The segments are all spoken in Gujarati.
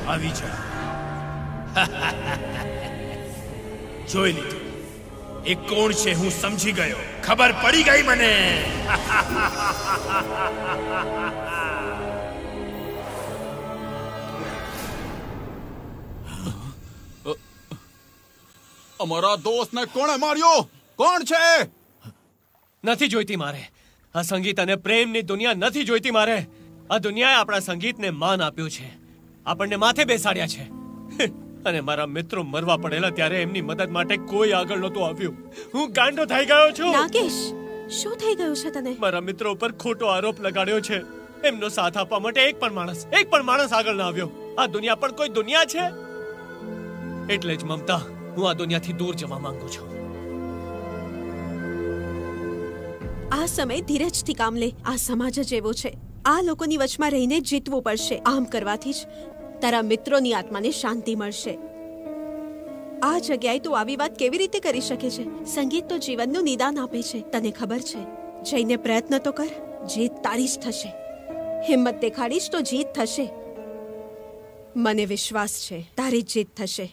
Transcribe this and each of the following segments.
આવી જા. જોઈ લીધું. એ કોણ છે હું સમજી ગયો. ખબર પડી ગઈ મને. અમારા દોસ્તને કોણે માર્યો? કોણ છે? નથી જોઈતી મારે આ સંગીત અને પ્રેમની દુનિયા નથી જોઈતી મારે. આ દુનિયાએ આપણા સંગીતને માન આપ્યું છે, આપણને માથે બેસાડ્યા છે. અને મારા મિત્રો મરવા પડેલા ત્યારે એમની મદદ માટે કોઈ આગળ નહોતું આવ્યું. હું ગાંડો થઈ ગયો છું. નાગેશ, શું થઈ ગયું છે તને? મારા મિત્રો ઉપર ખોટો આરોપ લગાડ્યો છે. એમનો સાથ આપવા માટે એક પણ માણસ આગળ ના આવ્યો. આ દુનિયા પણ કોઈ દુનિયા છે? એટલે જ મમતા, હું આ દુનિયાથી દૂર જવા માંગુ છું. આ સમય ધીરજથી કામ લે. આ સમાજ જ એવો છે. આ લોકોની વચમાં રહીને જીતવું પડશે. આમ કરવાથી જ તારા મિત્રોની આત્માને શાંતિ મળશે. આ જગ્યાએ તું આવી વાત કેવી રીતે કરી શકે છે? સંગીત તો જીવનનું નિદાન આપે છે. તને ખબર છે? જઈને પ્રયત્ન તો કર. જીત તારી જ થશે. હિંમત દેખાડીશ તો જીત થશે. મને વિશ્વાસ છે તારી જ જીત થશે.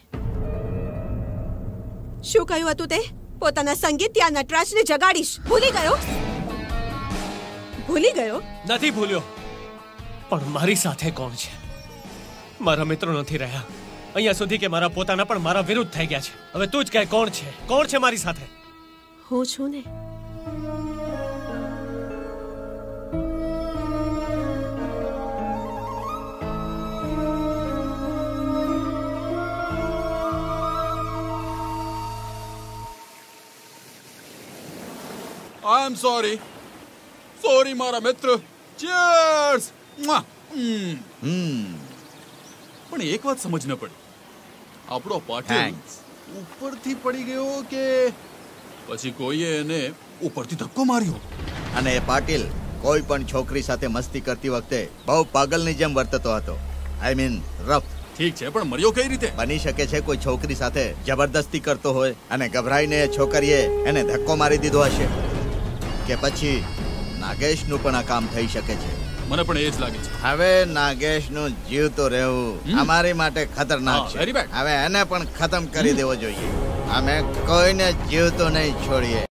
શું કહ્યું હતું તે? પોતાના સંગીત યા નટરાજને જગાડીશ. ભૂલી ગયો? નથી ભૂલ્યો, પણ મારી સાથે કોણ છે? મારા મિત્રો નથી રહ્યા. અહીંયા સુધી કે મારા પોતાના પણ મારા વિરુદ્ધ થઈ ગયા છે. હવે તું જ કહે, કોણ છે મારી સાથે? હું છું ને. આઈ એમ સોરી મારા મિત્ર. ચીયર્સ. પણ એક વાત સમજ ન પડી. આપણો પાટીલ ઉપરથી પડી ગયો કે પછી કોઈએ એને ઉપરથી ધક્કો માર્યો? અને એ પાટીલ કોઈ પણ છોકરી સાથે મસ્તી કરતી વખતે બહુ પાગલની જેમ વર્તતો હતો. I mean rough. ઠીક છે, પણ મર્યો કઈ રીતે? બની શકે છે કોઈ છોકરી સાથે જબરદસ્તી કરતો હોય અને ગભરાઈને એ છોકરીએ એને ધક્કો મારી દીધો હશે. કે પછી નાગેશનું પણ આ કામ થઈ શકે છે. મને પણ એ જ લાગે છે. હવે નાગેશનું જીવતો રહેવું અમારી માટે ખતરનાક છે. હવે એને પણ ખતમ કરી દેવો જોઈએ. અમે કોઈને જીવતો નહીં છોડીએ.